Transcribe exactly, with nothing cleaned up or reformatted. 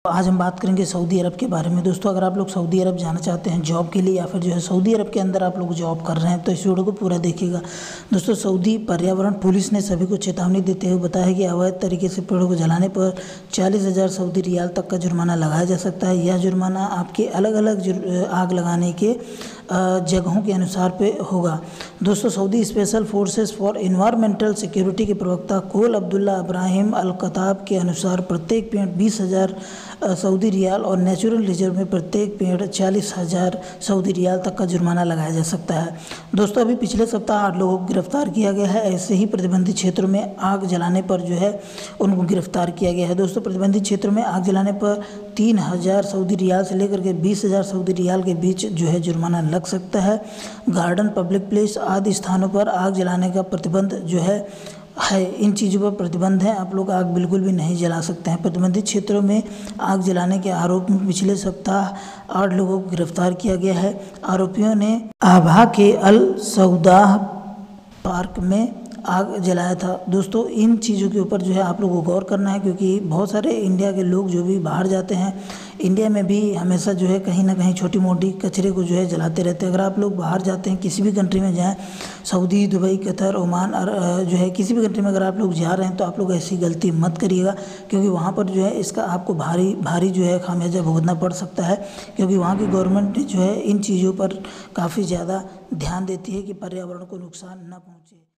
आज हम बात करेंगे सऊदी अरब के बारे में। दोस्तों, अगर आप लोग सऊदी अरब जाना चाहते हैं जॉब के लिए या फिर जो है सऊदी अरब के अंदर आप लोग जॉब कर रहे हैं तो इस वीडियो को पूरा देखिएगा। दोस्तों, सऊदी पर्यावरण पुलिस ने सभी को चेतावनी देते हुए बताया कि अवैध तरीके से पेड़ों को जलाने पर चालीस हज़ार सऊदी रियाल तक का जुर्माना लगाया जा सकता है। यह जुर्माना आपके अलग अलग आग लगाने के जगहों के अनुसार पे होगा। दोस्तों, Saudi special forces for environmental security के प्रवक्ता कोल अब्दुल्ला इब्राहिम अल कताब के अनुसार प्रत्येक पेड़ बीस हज़ार सऊदी रियाल और नेचुरल रिजर्व में प्रत्येक पेड़ चालीस हज़ार सऊदी रियाल तक का जुर्माना लगाया जा सकता है। दोस्तों, अभी पिछले सप्ताह आठ लोगों को गिरफ्तार किया गया है। ऐसे ही प्रतिबंधित क्षेत्रों में आग जलाने पर जो है उनको गिरफ्तार किया गया है। दोस्तों, प्रतिबंधित क्षेत्रों में आग जलाने पर तीन हज़ार सऊदी रियाल से लेकर के बीस हज़ार सऊदी रियाल के बीच जो है जुर्माना लग सकता है। गार्डन, पब्लिक प्लेस आदि स्थानों पर आग जलाने का प्रतिबंध जो है है इन चीज़ों पर प्रतिबंध है। आप लोग आग बिल्कुल भी नहीं जला सकते हैं। प्रतिबंधित क्षेत्रों में आग जलाने के आरोप में पिछले सप्ताह आठ लोगों को गिरफ्तार किया गया है। आरोपियों ने आभा के अल सऊदाह पार्क में आग जलाया था। दोस्तों, इन चीज़ों के ऊपर जो है आप लोगों को गौर करना है, क्योंकि बहुत सारे इंडिया के लोग जो भी बाहर जाते हैं, इंडिया में भी हमेशा जो है कहीं ना कहीं छोटी मोटी कचरे को जो है जलाते रहते हैं। अगर आप लोग बाहर जाते हैं, किसी भी कंट्री में जाएं, सऊदी, दुबई, कतर, ओमान और जो है किसी भी कंट्री में अगर आप लोग जा रहे हैं तो आप लोग ऐसी गलती मत करिएगा, क्योंकि वहाँ पर जो है इसका आपको भारी भारी जो है खामियाजा भुगतना पड़ सकता है। क्योंकि वहाँ की गवर्नमेंट जो है इन चीज़ों पर काफ़ी ज़्यादा ध्यान देती है कि पर्यावरण को नुकसान न पहुँचे।